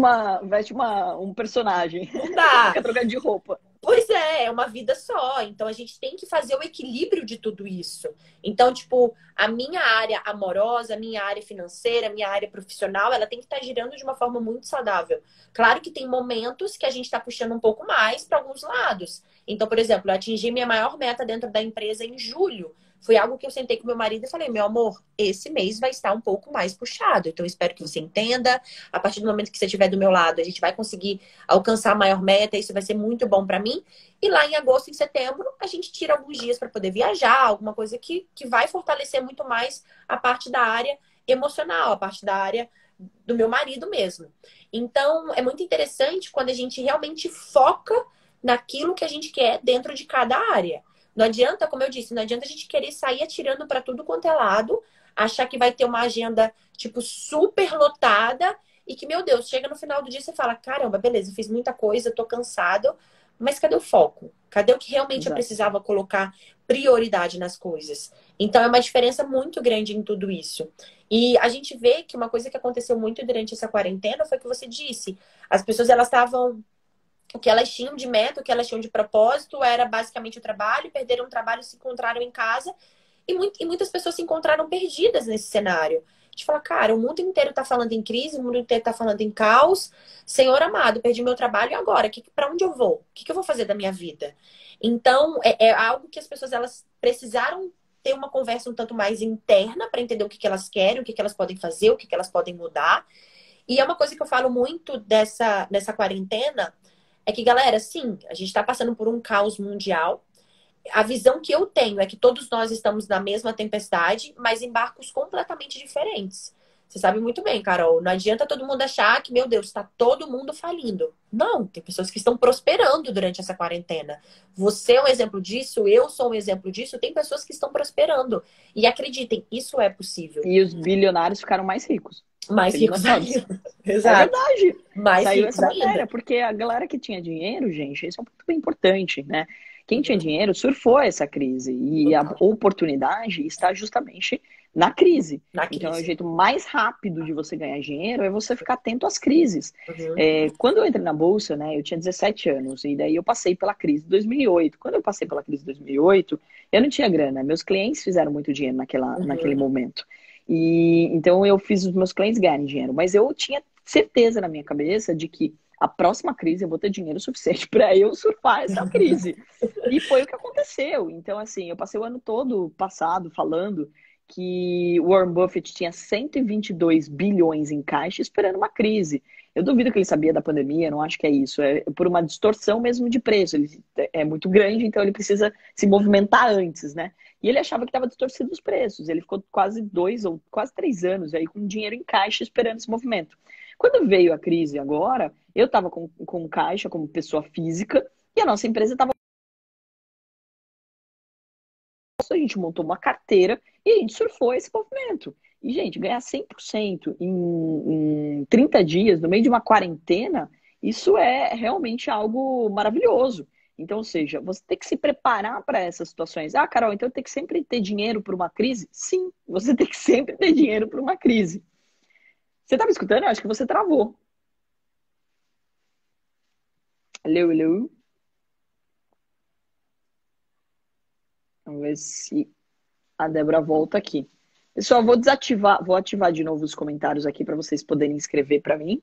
um personagem, Não dá. fica trocando de roupa. Pois é uma vida só. Então a gente tem que fazer o equilíbrio de tudo isso. Então, tipo, a minha área amorosa, a minha área financeira, a minha área profissional, ela tem que estar girando de uma forma muito saudável. Claro que tem momentos que a gente está puxando um pouco mais para alguns lados. Então, por exemplo, eu atingi minha maior meta dentro da empresa em julho. Foi algo que eu sentei com meu marido e falei, meu amor, esse mês vai estar um pouco mais puxado. Então, eu espero que você entenda. A partir do momento que você estiver do meu lado, a gente vai conseguir alcançar a maior meta. Isso vai ser muito bom para mim. E lá em agosto, em setembro, a gente tira alguns dias para poder viajar, alguma coisa que vai fortalecer muito mais a parte da área emocional, a parte da área do meu marido mesmo. Então, é muito interessante quando a gente realmente foca naquilo que a gente quer dentro de cada área. Não adianta, como eu disse, não adianta a gente querer sair atirando para tudo quanto é lado, achar que vai ter uma agenda, tipo, super lotada e que, meu Deus, chega no final do dia e você fala: caramba, beleza, fiz muita coisa, tô cansado, mas cadê o foco? Cadê o que realmente eu Exato. precisava colocar prioridade nas coisas? Então, é uma diferença muito grande em tudo isso. E a gente vê que uma coisa que aconteceu muito durante essa quarentena foi o que você disse. As pessoas, elas estavam o que elas tinham de meta, o que elas tinham de propósito era basicamente o trabalho, perderam o trabalho, se encontraram em casa e muitas pessoas se encontraram perdidas nesse cenário. A gente fala, cara, o mundo inteiro tá falando em crise, o mundo inteiro tá falando em caos. Senhor amado, perdi meu trabalho e agora? Para onde eu vou? O que eu vou fazer da minha vida? Então, é algo que as pessoas elas precisaram ter uma conversa um tanto mais interna para entender o que elas querem, o que elas podem fazer, o que elas podem mudar. E é uma coisa que eu falo muito dessa quarentena, é que, galera, sim, a gente está passando por um caos mundial. A visão que eu tenho é que todos nós estamos na mesma tempestade, mas em barcos completamente diferentes. Você sabe muito bem, Carol. Não adianta todo mundo achar que, meu Deus, está todo mundo falindo. Não, tem pessoas que estão prosperando durante essa quarentena. Você é um exemplo disso, eu sou um exemplo disso. Tem pessoas que estão prosperando. E acreditem, isso é possível. E os bilionários ficaram mais ricos. Mais Sem ricos noção. ainda. É Exato. verdade. Mais Saiu ricos essa matéria, ainda. porque a galera que tinha dinheiro, gente, isso é um ponto bem importante, né? Quem tinha Uhum. dinheiro surfou essa crise e a Total. oportunidade está justamente na crise. Na Então, o crise. jeito mais rápido de você ganhar dinheiro é você ficar atento às crises. Uhum. Quando eu entrei na bolsa, né, eu tinha 17 anos e daí eu passei pela crise de 2008. Quando eu passei pela crise de 2008, eu não tinha grana. Meus clientes fizeram muito dinheiro naquele Uhum. momento. E então eu fiz os meus clientes ganharem dinheiro, mas eu tinha certeza na minha cabeça de que a próxima crise eu vou ter dinheiro suficiente para eu surfar essa crise. E foi o que aconteceu. Então, assim, eu passei o ano todo passado falando que Warren Buffett tinha 122 bilhões em caixa esperando uma crise. Eu duvido que ele sabia da pandemia, não acho que é isso. É por uma distorção mesmo de preço. Ele é muito grande, então ele precisa se movimentar antes, né? E ele achava que estava distorcido os preços. Ele ficou quase 2 ou quase 3 anos aí com dinheiro em caixa esperando esse movimento. Quando veio a crise agora, eu estava com caixa como pessoa física e a nossa empresa estava. A gente montou uma carteira e a gente surfou esse movimento. E, gente, ganhar 100% em 30 dias, no meio de uma quarentena, isso é realmente algo maravilhoso. Então, ou seja, você tem que se preparar para essas situações. Ah, Carol, então tem que sempre ter dinheiro para uma crise? Sim, você tem que sempre ter dinheiro para uma crise. Você está me escutando? Eu acho que você travou. Alô, alô. Vamos ver se a Débora volta aqui. Pessoal, vou ativar de novo os comentários aqui para vocês poderem escrever para mim.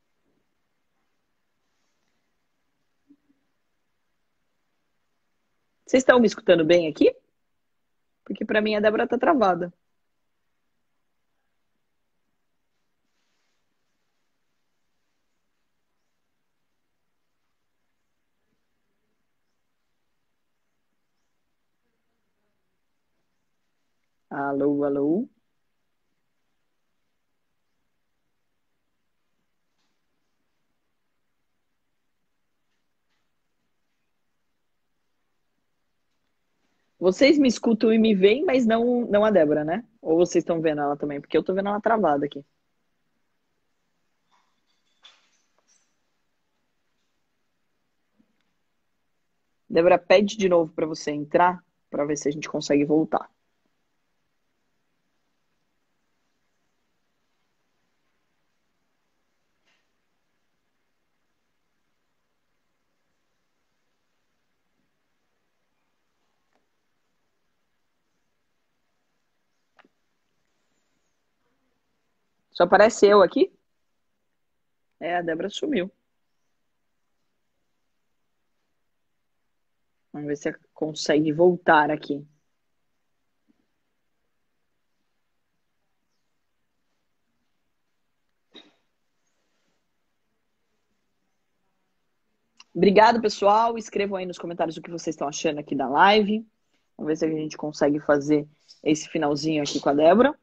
Vocês estão me escutando bem aqui? Porque para mim a Débora tá travada. Alô, alô. Vocês me escutam e me veem, mas não a Débora, né? Ou vocês estão vendo ela também? Porque eu tô vendo ela travada aqui. Débora, pede de novo para você entrar, para ver se a gente consegue voltar. Só aparece eu aqui? É, a Débora sumiu. Vamos ver se ela consegue voltar aqui. Obrigado, pessoal. Escrevam aí nos comentários o que vocês estão achando aqui da live. Vamos ver se a gente consegue fazer esse finalzinho aqui com a Débora.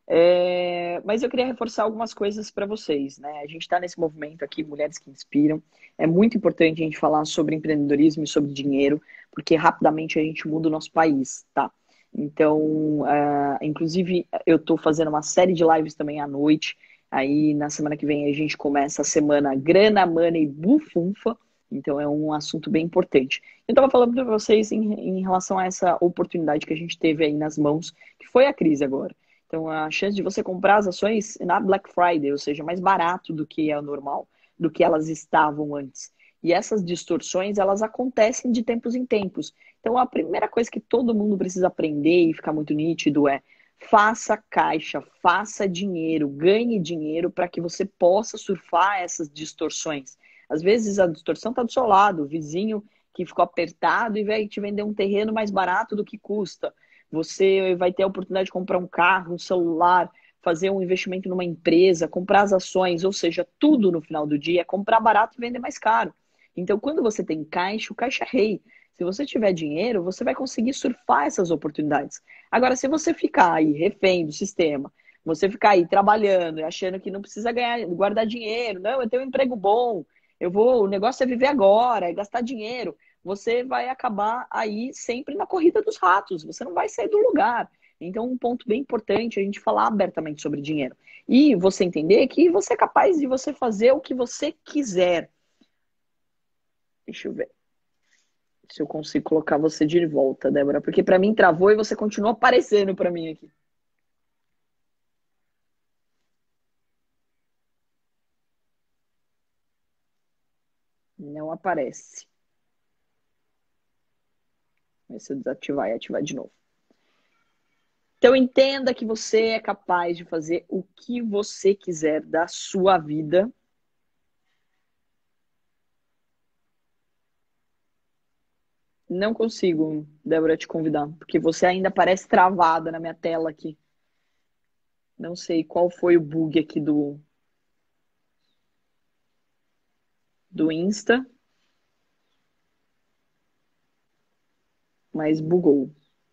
Mas eu queria reforçar algumas coisas para vocês, né? A gente está nesse movimento aqui, Mulheres que Inspiram. É muito importante a gente falar sobre empreendedorismo e sobre dinheiro, porque rapidamente a gente muda o nosso país, tá? Então, inclusive, eu estou fazendo uma série de lives também à noite. Aí, na semana que vem, a gente começa a semana Grana, Money e Bufunfa. Então, é um assunto bem importante. Eu estava falando para vocês em relação a essa oportunidade que a gente teve aí nas mãos, que foi a crise agora. Então, a chance de você comprar as ações na Black Friday, ou seja, mais barato do que é o normal, do que elas estavam antes. E essas distorções, elas acontecem de tempos em tempos. Então, a primeira coisa que todo mundo precisa aprender e ficar muito nítido é: faça caixa, faça dinheiro, ganhe dinheiro para que você possa surfar essas distorções. Às vezes a distorção está do seu lado, o vizinho que ficou apertado e vai te vender um terreno mais barato do que custa. Você vai ter a oportunidade de comprar um carro, um celular, fazer um investimento numa empresa, comprar as ações, ou seja, tudo no final do dia é comprar barato e vender mais caro. Então, quando você tem caixa, o caixa é rei. Se você tiver dinheiro, você vai conseguir surfar essas oportunidades. Agora, se você ficar aí refém do sistema, você ficar aí trabalhando, achando que não precisa ganhar, guardar dinheiro, não, eu tenho um emprego bom, o negócio é viver agora, é gastar dinheiro, você vai acabar aí sempre na corrida dos ratos, você não vai sair do lugar. Então, um ponto bem importante é a gente falar abertamente sobre dinheiro. E você entender que você é capaz de você fazer o que você quiser. Deixa eu ver se eu consigo colocar você de volta, Débora, porque para mim travou e você continua aparecendo para mim aqui. Não aparece. Vai se eu desativar e ativar de novo. Então entenda que você é capaz de fazer o que você quiser da sua vida. Não consigo, Débora, te convidar, porque você ainda parece travada na minha tela aqui. Não sei qual foi o bug aqui do Insta, mas bugou.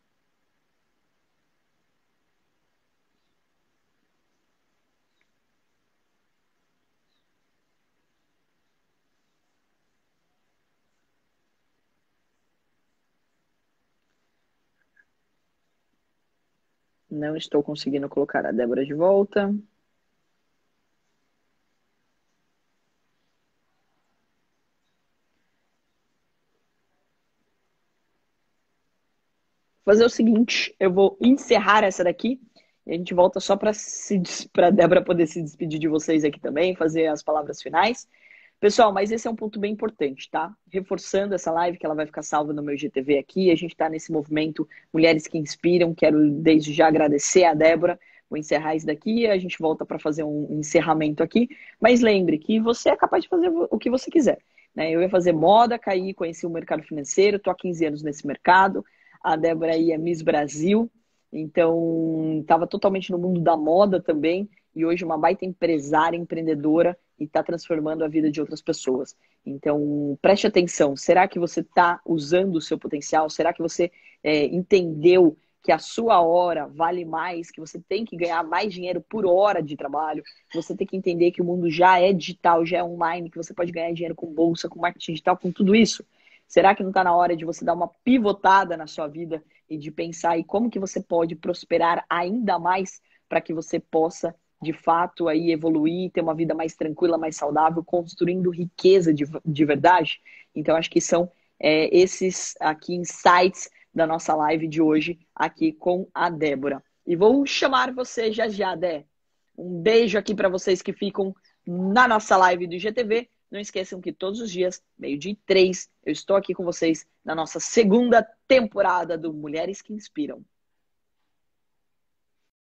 Não estou conseguindo colocar a Débora de volta. Vou fazer o seguinte, eu vou encerrar essa daqui e a gente volta só para a Débora poder se despedir de vocês aqui também, fazer as palavras finais. Pessoal, mas esse é um ponto bem importante, tá? Reforçando essa live, que ela vai ficar salva no meu GTV aqui. A gente está nesse movimento Mulheres que Inspiram. Quero desde já agradecer a Débora. Vou encerrar isso daqui e a gente volta para fazer um encerramento aqui. Mas lembre que você é capaz de fazer o que você quiser, né? Eu ia fazer moda, caí, conheci o mercado financeiro, estou há 15 anos nesse mercado. A Débora aí é Miss Brasil, então estava totalmente no mundo da moda também. E hoje uma baita empresária, empreendedora, e está transformando a vida de outras pessoas. Então, preste atenção. Será que você está usando o seu potencial? Será que você entendeu que a sua hora vale mais, que você tem que ganhar mais dinheiro por hora de trabalho, que você tem que entender que o mundo já é digital, já é online, que você pode ganhar dinheiro com bolsa, com marketing digital, com tudo isso? Será que não está na hora de você dar uma pivotada na sua vida e de pensar aí como que você pode prosperar ainda mais para que você possa de fato aí evoluir, ter uma vida mais tranquila, mais saudável, construindo riqueza de verdade? Então acho que são esses aqui insights da nossa live de hoje aqui com a Débora. E vou chamar você já, Dé. Um beijo aqui para vocês que ficam na nossa live do IGTV. Não esqueçam que todos os dias, 12h03, eu estou aqui com vocês na nossa segunda temporada do Mulheres que Inspiram.